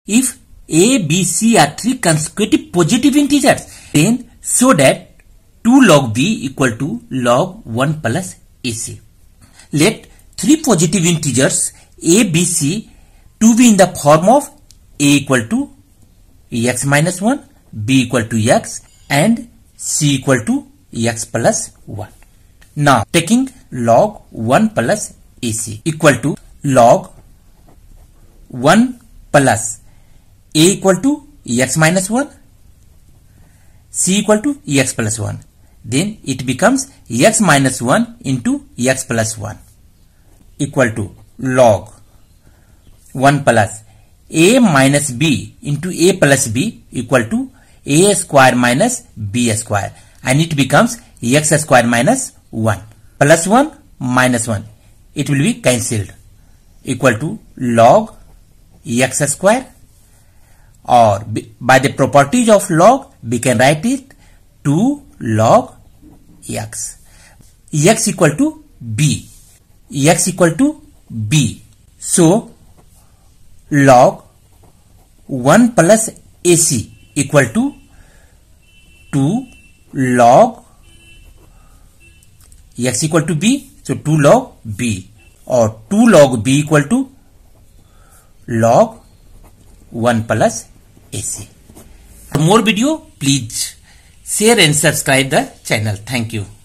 if a, b, c are three consecutive positive integers, then show that 2 log b equal to log 1 plus ac. Let three positive integers a, b, c to be in the form of a equal to x minus 1, b equal to x and c equal to x plus 1. Now taking log 1 plus ac equal to log 1 plus a equal to x minus 1, c equal to x plus 1. Then it becomes x minus 1 into x plus 1 equal to log 1 plus a minus b into a plus b equal to a square minus b square, and it becomes x square minus 1 plus 1 minus 1. It will be cancelled equal to log x square, or by the properties of log we can write it 2 log x. X equal to b. X equal to b. So log 1 plus ac equal to 2 log x equal to b. So 2 log b, or 2 log b equal to log 1 plus ac. For more video, please share and subscribe the channel. Thank you.